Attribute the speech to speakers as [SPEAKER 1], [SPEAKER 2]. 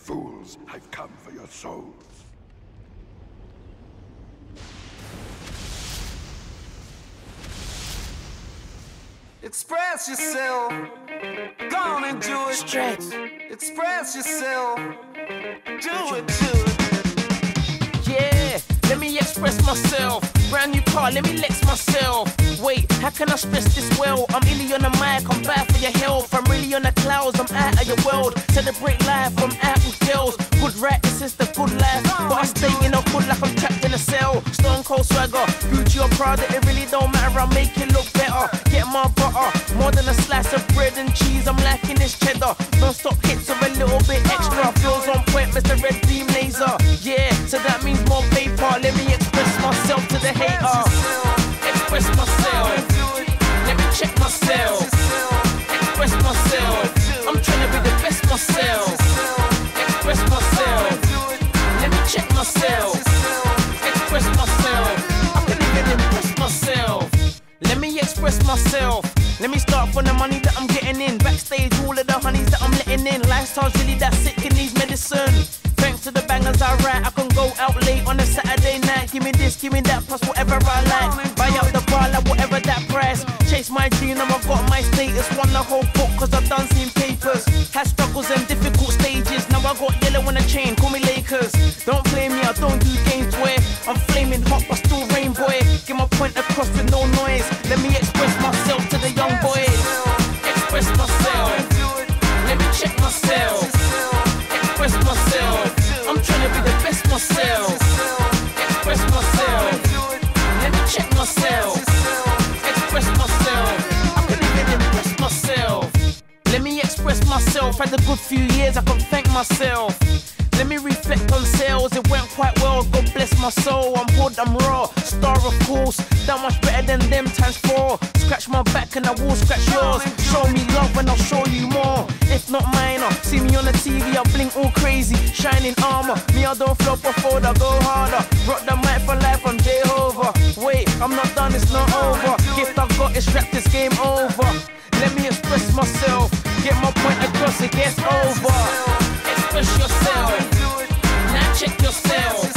[SPEAKER 1] Fools, I've come for your souls.
[SPEAKER 2] Express yourself. Go on and do it.
[SPEAKER 3] Stretch.
[SPEAKER 2] Express yourself. Do it, do it.
[SPEAKER 3] Yeah, let me express myself. Brand new car, let me lex myself. Wait, how can I stress this well? I'm illy on the mic, I'm bad for your health. I'm really on the clouds, I'm out of your world. Celebrate life, I'm out with girls. Good rap, this is the good life. But I stay in a hood like I'm trapped in a cell. Stone Cold swagger, Gucci or Prada, it really don't matter, I'll make it look better. Get my butter, more than a slice of bread and cheese, I'm liking this cheddar. Don't stop hits of a little bit extra. Flows on point, Mr. Red Beam Laser. Yeah, so that means more paper. Let me express myself to the hater. Express myself. Let me check myself. Express myself. I'm trying to be the best myself. Express myself. Let me check myself. Express myself. I can even impress myself. Let me express myself. Let me start from the money that I'm getting in. Backstage, all of the honeys that I'm letting in. Lifestyle's really that sick and needs medicine. Thanks to the bangers I write, I can go out late on a Saturday night. Give me this, give me that, plus whatever I like. Buy out the bar like whatever that price. Chase my dream, now I've got my status. Won the whole book cause I've done seen papers. Had struggles and difficult stages. Now I got yellow on a chain, call me Lakers. Don't play me, I don't do games, boy. I'm flaming hot but still rain, boy. Get my point across with no noise. Let me express myself to the young boys. Express myself. Let me check myself. Express myself. I'm trying to be the best myself. Express myself. Let me check myself. Express myself. I can even impress myself. Let me express myself. Had a good few years, I can thank myself. Let me reflect on sales, it went quite well, God bless my soul. I'm hood, I'm raw, star of course. That much better than them times 4. Scratch my back and I will scratch yours. Show me love and I'll show you more. If not minor, see me on the TV, I blink all crazy. Shining armor, me I don't flop or fold, I go harder. Rock the mic for life, I'm Jehovah. Wait, I'm not done, it's not over. Gift I've got is rap, this game over. Let me express myself, get my point across, it gets over. Express yourself, now check yourself.